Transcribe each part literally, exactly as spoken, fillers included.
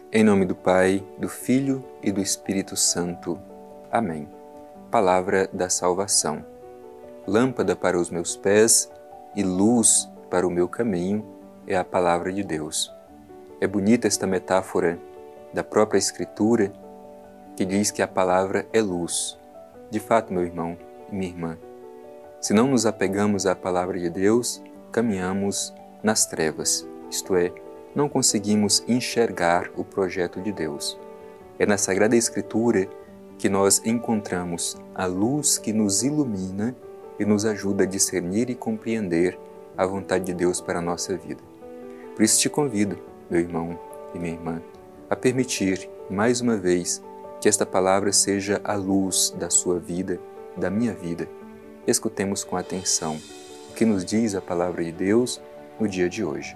Em nome do Pai, do Filho e do Espírito Santo. Amém. Palavra da salvação. Lâmpada para os meus pés e luz para o meu caminho é a palavra de Deus. É bonita esta metáfora da própria Escritura que diz que a palavra é luz. De fato, meu irmão e minha irmã, se não nos apegamos à palavra de Deus, caminhamos nas trevas, isto é, não conseguimos enxergar o projeto de Deus. É na Sagrada Escritura que nós encontramos a luz que nos ilumina e nos ajuda a discernir e compreender a vontade de Deus para a nossa vida. Por isso te convido, meu irmão e minha irmã, a permitir, mais uma vez, que esta palavra seja a luz da sua vida, da minha vida. Escutemos com atenção o que nos diz a palavra de Deus no dia de hoje.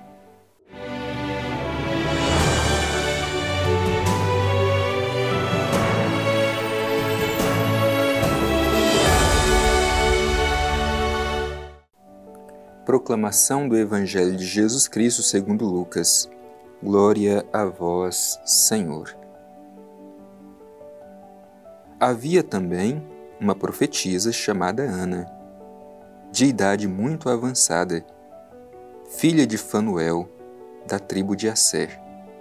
Proclamação do Evangelho de Jesus Cristo segundo Lucas. Glória a vós, Senhor. Havia também uma profetisa chamada Ana, de idade muito avançada, filha de Fanuel, da tribo de Asser.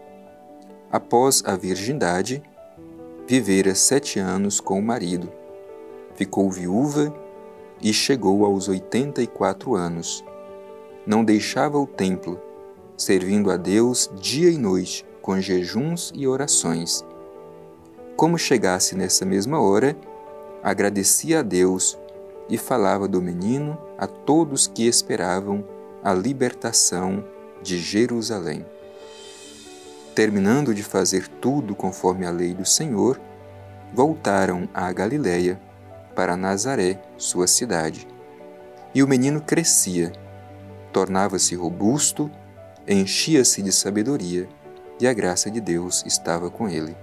Após a virgindade, vivera sete anos com o marido, ficou viúva e chegou aos oitenta e quatro anos. Não deixava o templo, servindo a Deus dia e noite, com jejuns e orações. Como chegasse nessa mesma hora, agradecia a Deus e falava do menino a todos que esperavam a libertação de Jerusalém. Terminando de fazer tudo conforme a lei do Senhor, voltaram à Galiléia, para Nazaré, sua cidade. E o menino crescia, tornava-se robusto, enchia-se de sabedoria, e a graça de Deus estava com ele.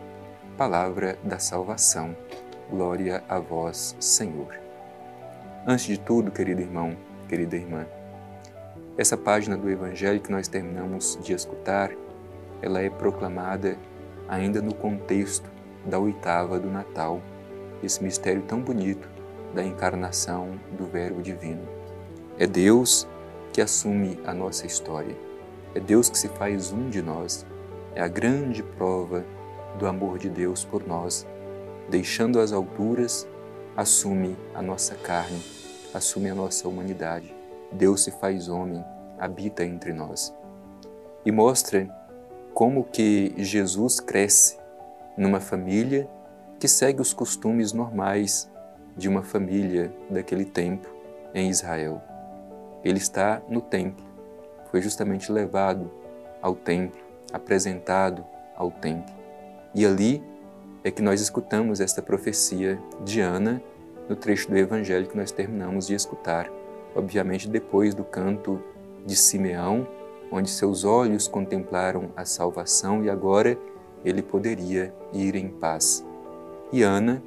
Palavra da salvação. Glória a vós, Senhor. Antes de tudo, querido irmão, querida irmã, essa página do Evangelho que nós terminamos de escutar, ela é proclamada ainda no contexto da oitava do Natal, esse mistério tão bonito da encarnação do Verbo Divino. É Deus que assume a nossa história. É Deus que se faz um de nós. É a grande prova do amor de Deus por nós. Deixando as alturas, assume a nossa carne, assume a nossa humanidade. Deus se faz homem, habita entre nós. E mostra como que Jesus cresce numa família que segue os costumes normais de uma família daquele tempo em Israel. Ele está no templo, foi justamente levado ao templo, apresentado ao templo. E ali é que nós escutamos esta profecia de Ana no trecho do Evangelho que nós terminamos de escutar, obviamente depois do canto de Simeão, onde seus olhos contemplaram a salvação e agora ele poderia ir em paz. E Ana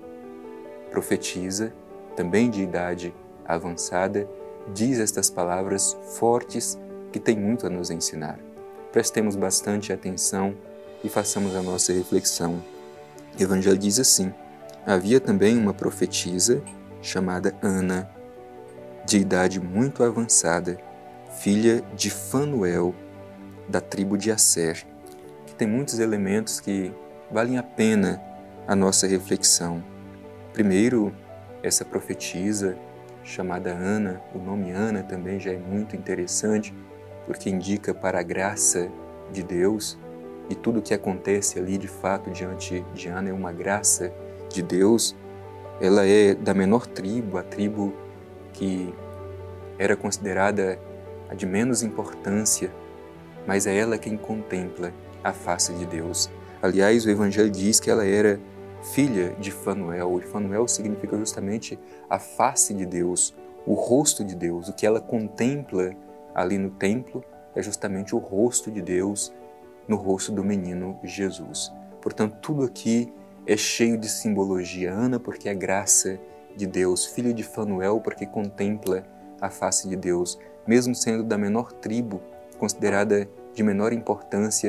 profetiza, também de idade avançada, diz estas palavras fortes que têm muito a nos ensinar. Prestemos bastante atenção e façamos a nossa reflexão. O Evangelho diz assim: havia também uma profetisa chamada Ana, de idade muito avançada, filha de Fanuel, da tribo de Asser, que tem muitos elementos que valem a pena a nossa reflexão. Primeiro, essa profetisa chamada Ana, o nome Ana também já é muito interessante, porque indica para a graça de Deus, e tudo o que acontece ali de fato diante de Ana é uma graça de Deus. Ela é da menor tribo, a tribo que era considerada a de menos importância, mas é ela quem contempla a face de Deus. Aliás, o Evangelho diz que ela era filha de Fanuel, e Fanuel significa justamente a face de Deus, o rosto de Deus. O que ela contempla ali no templo é justamente o rosto de Deus no rosto do menino Jesus. Portanto, tudo aqui é cheio de simbologia. Ana, porque é graça de Deus, filho de Fanuel, porque contempla a face de Deus, mesmo sendo da menor tribo, considerada de menor importância,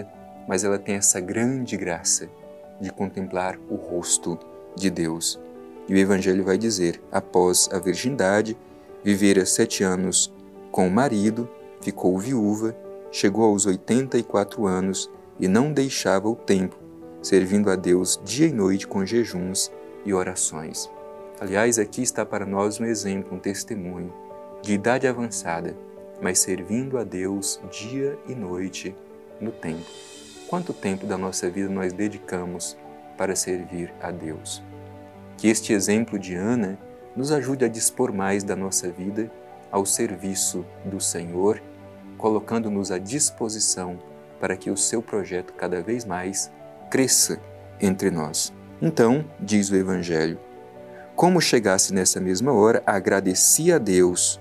mas ela tem essa grande graça de contemplar o rosto de Deus. E o Evangelho vai dizer, após a virgindade, vivera sete anos com o marido, ficou viúva, chegou aos oitenta e quatro anos e não deixava o templo, servindo a Deus dia e noite com jejuns e orações. Aliás, aqui está para nós um exemplo, um testemunho de idade avançada, mas servindo a Deus dia e noite no templo. Quanto tempo da nossa vida nós dedicamos para servir a Deus? Que este exemplo de Ana nos ajude a dispor mais da nossa vida ao serviço do Senhor, colocando-nos à disposição para que o seu projeto cada vez mais cresça entre nós. Então, diz o Evangelho, como chegasse nessa mesma hora, agradecia a Deus,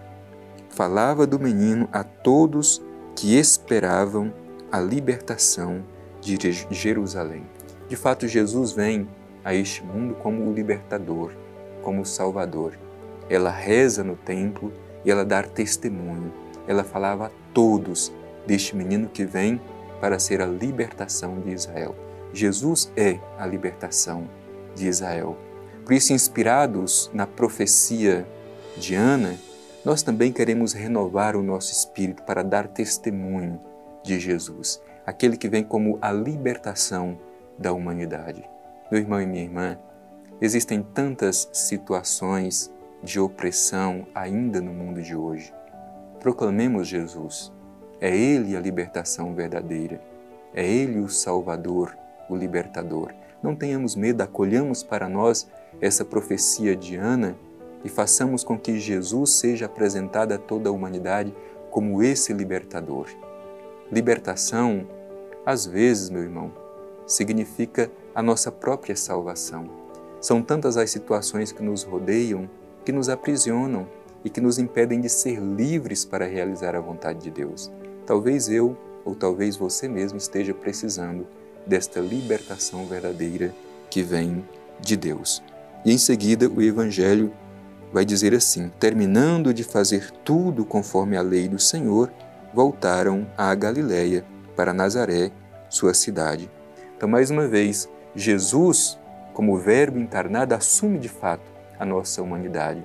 falava do menino a todos que esperavam a libertação de Jerusalém. De fato, Jesus vem a este mundo como o libertador, como o Salvador. Ela reza no templo e ela dá testemunho. Ela falava a todos deste menino que vem para ser a libertação de Israel. Jesus é a libertação de Israel. Por isso, inspirados na profecia de Ana, nós também queremos renovar o nosso espírito para dar testemunho de Jesus, aquele que vem como a libertação da humanidade. Meu irmão e minha irmã, existem tantas situações de opressão ainda no mundo de hoje. Proclamemos Jesus. É Ele a libertação verdadeira. É Ele o Salvador, o libertador. Não tenhamos medo, acolhamos para nós essa profecia de Ana e façamos com que Jesus seja apresentado a toda a humanidade como esse libertador. Libertação, às vezes, meu irmão, significa a nossa própria salvação. São tantas as situações que nos rodeiam, que nos aprisionam e que nos impedem de ser livres para realizar a vontade de Deus. Talvez eu ou talvez você mesmo esteja precisando desta libertação verdadeira que vem de Deus. E em seguida o Evangelho vai dizer assim, terminando de fazer tudo conforme a lei do Senhor, voltaram à Galiléia, para Nazaré, sua cidade. Então, mais uma vez, Jesus, como Verbo encarnado, assume de fato a nossa humanidade.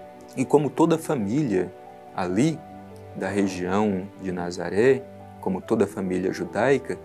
E como toda família ali da região de Nazaré, como toda família judaica,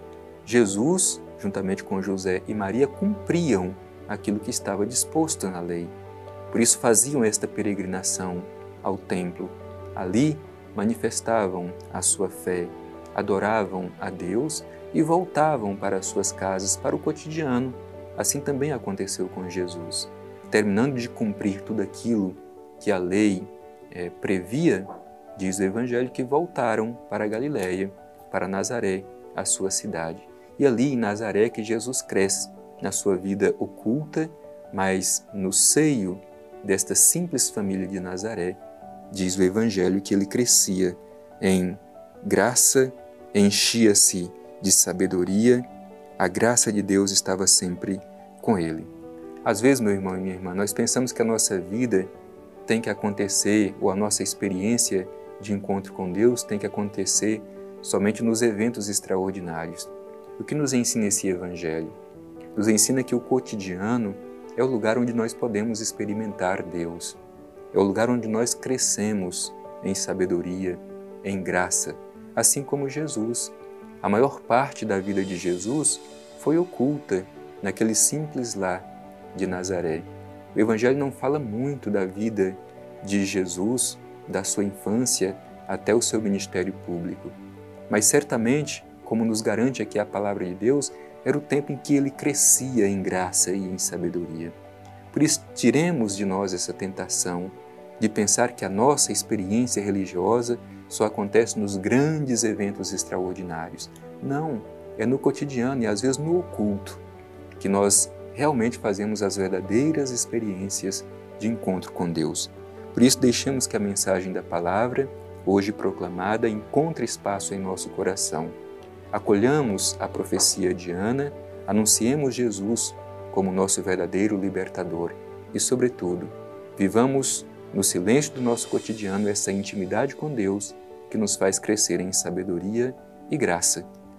Jesus, juntamente com José e Maria, cumpriam aquilo que estava disposto na lei. Por isso faziam esta peregrinação ao templo. Ali manifestavam a sua fé, adoravam a Deus e voltavam para as suas casas, para o cotidiano. Assim também aconteceu com Jesus. Terminando de cumprir tudo aquilo que a lei é, previa, diz o Evangelho que voltaram para a Galiléia, para Nazaré, a sua cidade. E ali em Nazaré que Jesus cresce na sua vida oculta, mas no seio desta simples família de Nazaré, diz o Evangelho que ele crescia em graça, enchia-se de sabedoria, a graça de Deus estava sempre com ele. Às vezes, meu irmão e minha irmã, nós pensamos que a nossa vida tem que acontecer, ou a nossa experiência de encontro com Deus tem que acontecer somente nos eventos extraordinários. O que nos ensina esse Evangelho? Nos ensina que o cotidiano é o lugar onde nós podemos experimentar Deus. É o lugar onde nós crescemos em sabedoria, em graça, assim como Jesus. A maior parte da vida de Jesus foi oculta naquele simples lar de Nazaré. O Evangelho não fala muito da vida de Jesus, da sua infância até o seu ministério público. Mas certamente, como nos garante aqui a palavra de Deus, era o tempo em que ele crescia em graça e em sabedoria. Por isso, tiremos de nós essa tentação de pensar que a nossa experiência religiosa só acontece nos grandes eventos extraordinários. Não, é no cotidiano e às vezes no oculto que nós realmente fazemos as verdadeiras experiências de encontro com Deus. Por isso, deixemos que a mensagem da palavra, hoje proclamada, encontre espaço em nosso coração. Acolhamos a profecia de Ana, anunciemos Jesus como nosso verdadeiro libertador e, sobretudo, vivamos no silêncio do nosso cotidiano essa intimidade com Deus que nos faz crescer em sabedoria e graça,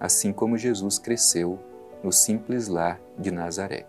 assim como Jesus cresceu no simples lar de Nazaré.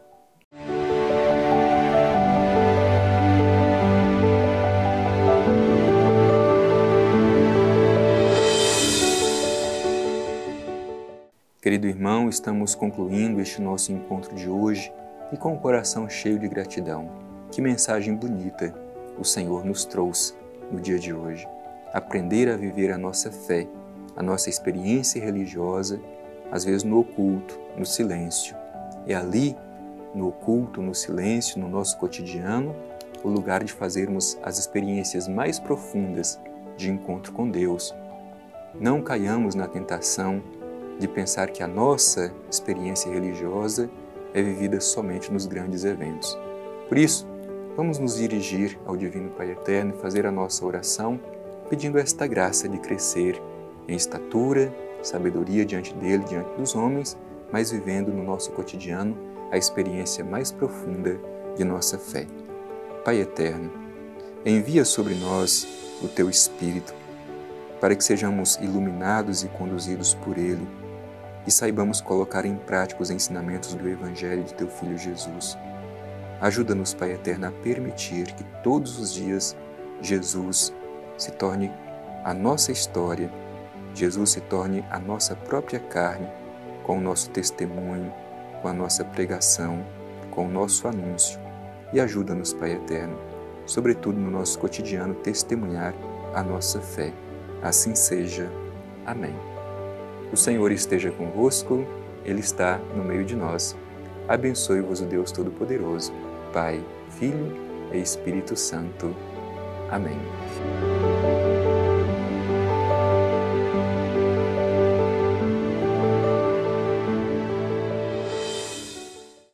Querido irmão, estamos concluindo este nosso encontro de hoje e com o coração cheio de gratidão. Que mensagem bonita o Senhor nos trouxe no dia de hoje. Aprender a viver a nossa fé, a nossa experiência religiosa, às vezes no oculto, no silêncio. É ali, no oculto, no silêncio, no nosso cotidiano, o lugar de fazermos as experiências mais profundas de encontro com Deus. Não caiamos na tentação de pensar que a nossa experiência religiosa é vivida somente nos grandes eventos. Por isso, vamos nos dirigir ao Divino Pai Eterno e fazer a nossa oração, pedindo esta graça de crescer em estatura, sabedoria diante dele, diante dos homens, mas vivendo no nosso cotidiano a experiência mais profunda de nossa fé. Pai Eterno, envia sobre nós o Teu Espírito, para que sejamos iluminados e conduzidos por Ele, e saibamos colocar em prática os ensinamentos do Evangelho de Teu Filho Jesus. Ajuda-nos, Pai Eterno, a permitir que todos os dias Jesus se torne a nossa história, Jesus se torne a nossa própria carne, com o nosso testemunho, com a nossa pregação, com o nosso anúncio. E ajuda-nos, Pai Eterno, sobretudo no nosso cotidiano, testemunhar a nossa fé. Assim seja. Amém. O Senhor esteja convosco, Ele está no meio de nós. Abençoe-vos o Deus Todo-Poderoso, Pai, Filho e Espírito Santo. Amém.